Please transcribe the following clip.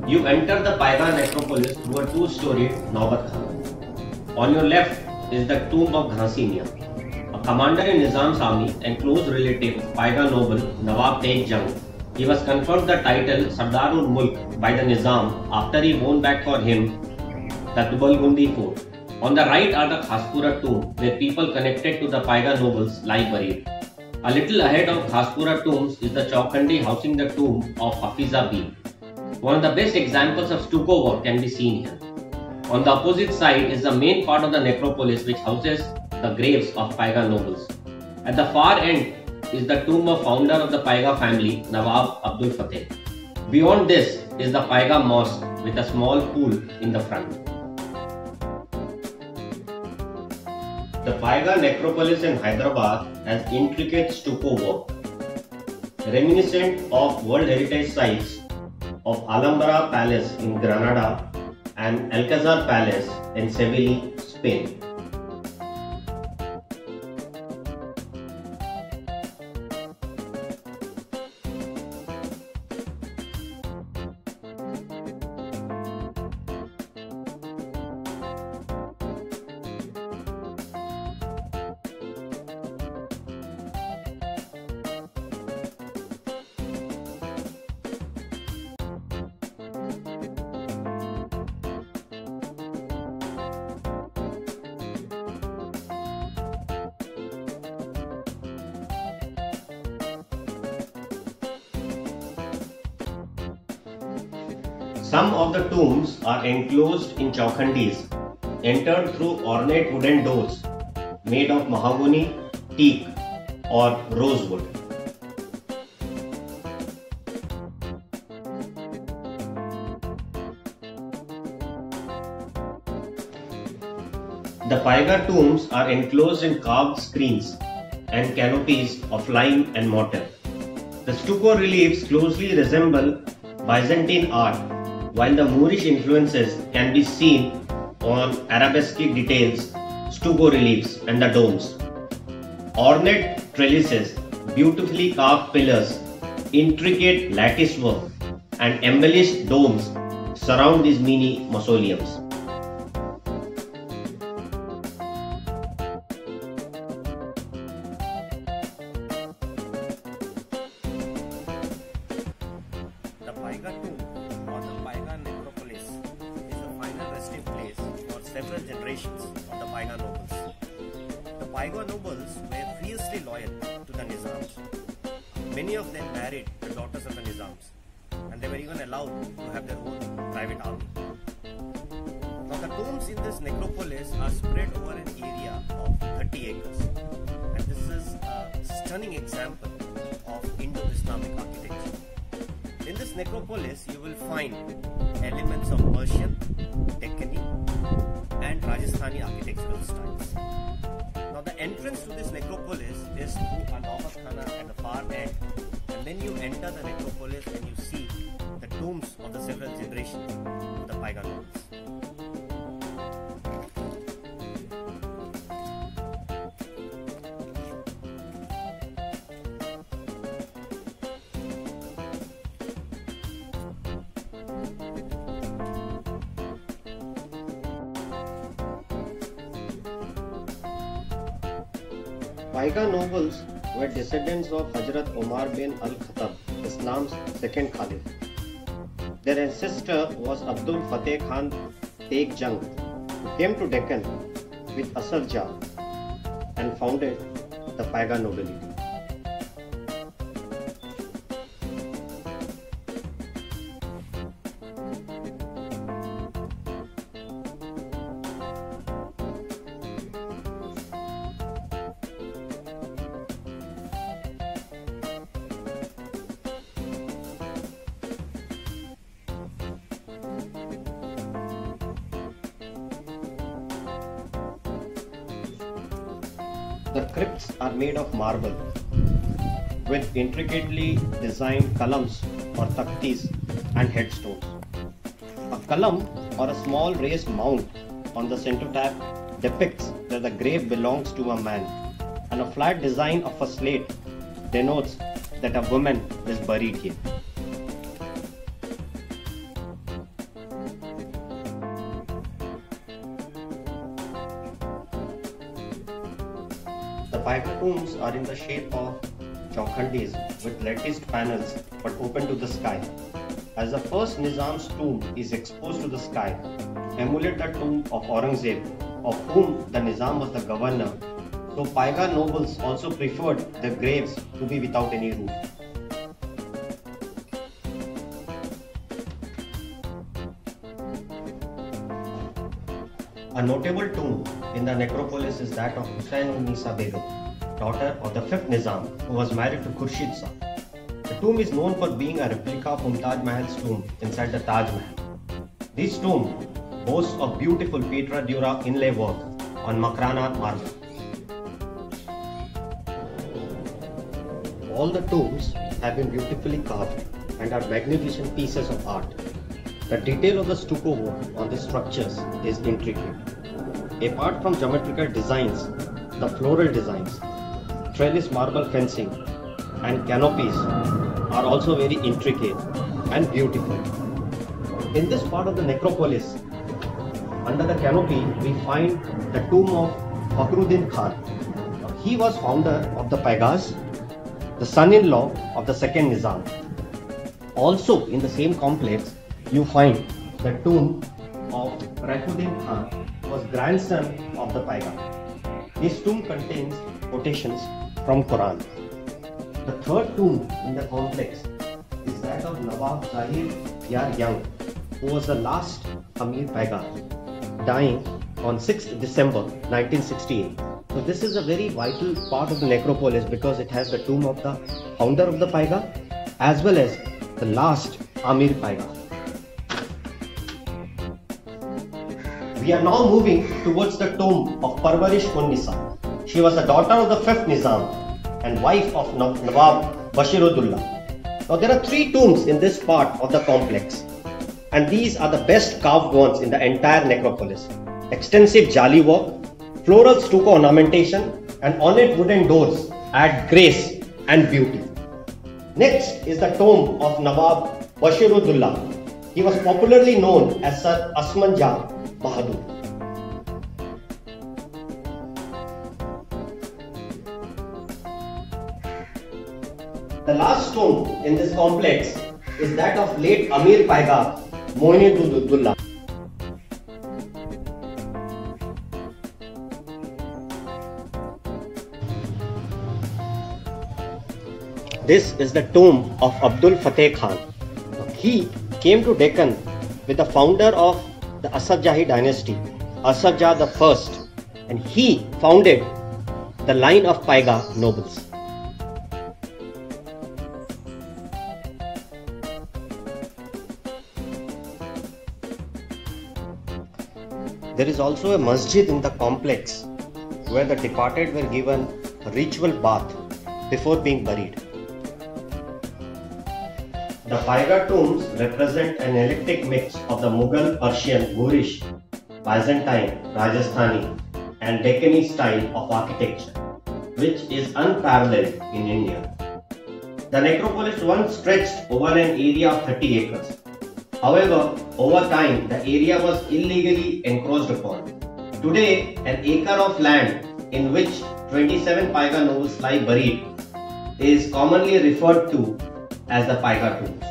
You enter the Paigah necropolis through a two-storied Nawab Khana. On your left is the tomb of Ghansi Mian, a commander in Nizam's army and close relative of Paigah noble Nawab Taig Jung. He was conferred the title Sardarul Mulk by the Nizam after he won back for him the Dubalgundi fort. On the right are the Khaspura tomb, where people connected to the Paigah nobles lie buried. A little ahead of Khaspura tombs is the Chaukhandi housing the tomb of Hafiza B. One of the best examples of stucco work can be seen here. On the opposite side is the main part of the necropolis which houses the graves of Paigah nobles. At the far end is the tomb of founder of the Paigah family, Nawab Abul Fateh. Beyond this is the Paigah mosque with a small pool in the front. The Paigah necropolis in Hyderabad has intricate stucco work, reminiscent of World Heritage Sites of Alhambra Palace in Granada and Alcazar Palace in Seville, Spain. Some of the tombs are enclosed in chauchandis, entered through ornate wooden doors made of mahogany, teak or rosewood. The Paigah tombs are enclosed in carved screens and canopies of lime and mortar. The stucco reliefs closely resemble Byzantine art, while the Moorish influences can be seen on arabesque details, stucco reliefs and the domes. Ornate trellises, beautifully carved pillars, intricate lattice work and embellished domes surround these mini mausoleums. The Paigah tomb or the Paigah necropolis is the final resting place for several generations of the Paigah nobles. The Paigah nobles were fiercely loyal to the Nizams. Many of them married the daughters of the Nizams, and they were even allowed to have their own private army. Now the tombs in this necropolis are spread over an area of 30 acres, and this is a stunning example of Indo-Islamic architecture. In this necropolis, you will find elements of Persian, Deccani and Rajasthani architectural styles. Now the entrance to this necropolis is through a Nawab Khana at the far end, and then you enter the necropolis and you see the tombs of the several generations of the Paigah nobles. Paigah nobles were descendants of Hazrat Omar bin al-Khattab, Islam's second caliph. Their ancestor was Abdul Fateh Khan Taig Jung, who came to Deccan with Asad Jah and founded the Paigah nobility. The crypts are made of marble with intricately designed columns or taktis and headstones. A column or a small raised mound on the cenotaph depicts that the grave belongs to a man, and a flat design of a slate denotes that a woman is buried here. Paigah tombs are in the shape of chowkhandis with latticed panels but open to the sky. As the first Nizam's tomb is exposed to the sky, emulate the tomb of Aurangzeb, of whom the Nizam was the governor, so Paigah nobles also preferred their graves to be without any roof. A notable tomb in the necropolis is that of Husain-un-Nisa Begum, daughter of the 5th Nizam, who was married to Khurshid Shah. The tomb is known for being a replica of Mumtaz Mahal's tomb inside the Taj Mahal. This tomb boasts of beautiful Petra Dura inlay work on Makrana marble. All the tombs have been beautifully carved and are magnificent pieces of art. The detail of the stucco work on the structures is intricate. Apart from geometrical designs, the floral designs, trellis marble fencing and canopies are also very intricate and beautiful. In this part of the necropolis, under the canopy, we find the tomb of Fakhruddin Khan. He was founder of the Paigahs, the son-in-law of the 2nd Nizam. Also in the same complex, you find the tomb of Raifuddin Khan, who was grandson of the Paigah. This tomb contains quotations from Quran. The third tomb in the complex is that of Nawab Zahir Yar Jung, who was the last Amir Paigah, dying on 6th December 1968. So this is a very vital part of the necropolis because it has the tomb of the founder of the Paigah as well as the last Amir Paigah. We are now moving towards the tomb of Parvarish-un-Nisa. She was the daughter of the 5th Nizam and wife of Nawab Bashiruddullah. Now there are 3 tombs in this part of the complex, and these are the best carved ones in the entire necropolis. Extensive jali work, floral stucco ornamentation and ornate wooden doors add grace and beauty. Next is the tomb of Nawab Bashiruddullah. He was popularly known as Sir Asman Jah Bahadur. The last tomb in this complex is that of late Amir Paigah Moinuddullah. This is the tomb of Abdul Fateh Khan. He came to Deccan with the founder of the Asafjahi dynasty, Asafjah I, and he founded the line of Paigah nobles. There is also a masjid in the complex where the departed were given a ritual bath before being buried. The Paigah tombs represent an eclectic mix of the Mughal, Persian, Moorish, Byzantine, Rajasthani and Deccani style of architecture, which is unparalleled in India. The necropolis once stretched over an area of 30 acres. However, over time, the area was illegally encroached upon. Today, an acre of land in which 27 Paigah nobles lie buried is commonly referred to as the Paigah tombs.